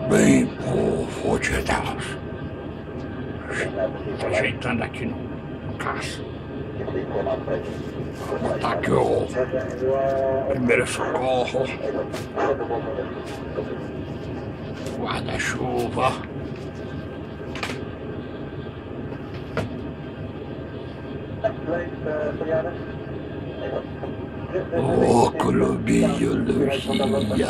Bem, povo de Deus. Tô ajeitando aqui no caça. Vou botar aqui o primeiro socorro. Guarda-chuva. Ocolobiologia.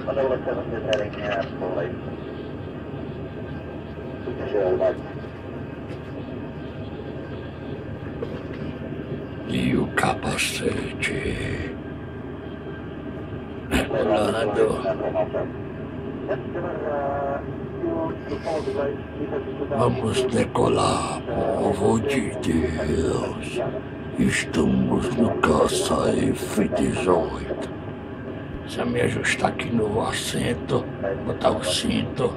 E o capacete rolando. Vamos decolar, povo de Deus. Estamos no caça F-18. Se eu me ajustar aqui no assento, botar o cinto.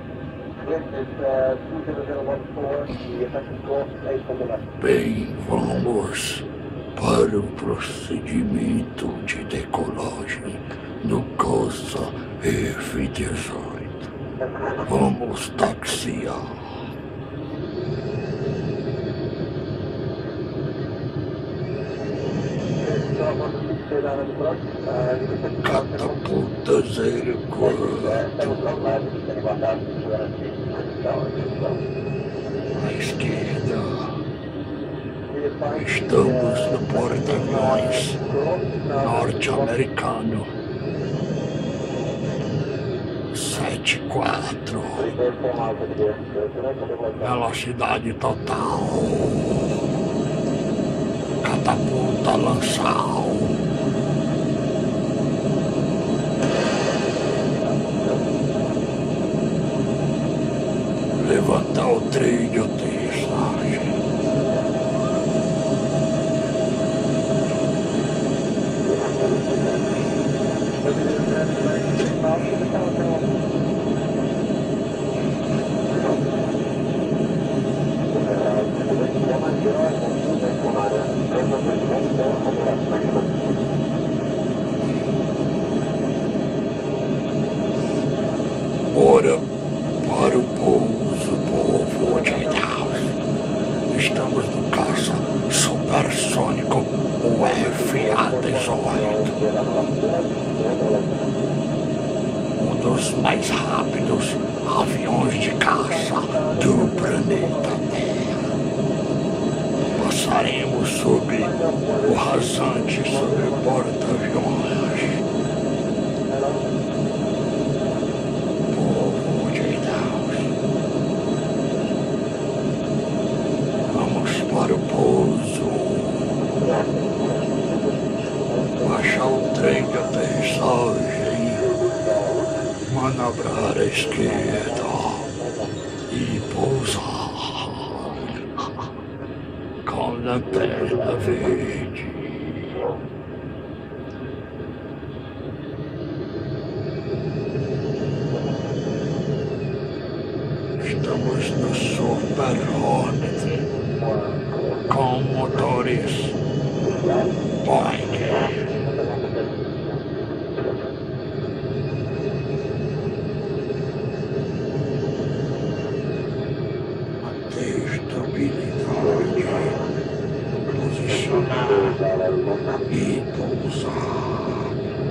Bem, vamos para o procedimento de decolagem no caça F-18. Vamos taxiar. Catapulta 04. À esquerda. Estamos no porta-aviões norte-americano. 74. Velocidade total. Catapulta lançal. Levantar o trem de aterrissagem. Ora para o pouso, povo de Deus. Estamos no caça supersônico, o FA-18. Um dos mais rápidos aviões de caça do planeta Terra. Passaremos sobre o rasante, sobre o porta-aviões. Povo de Deus. Vamos para o pouso. Baixar o trem de aterrissagem. Manobrar à esquerda. E pousar. Com lanterna verde. Estamos no Super Hornet com motores Boeing. Manter estabilidade, posicionar e pousar.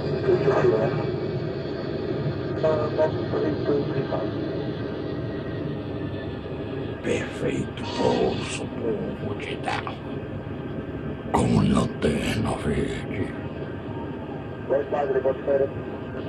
Perfeito pouso, povo de Deus. Com lanterna verde.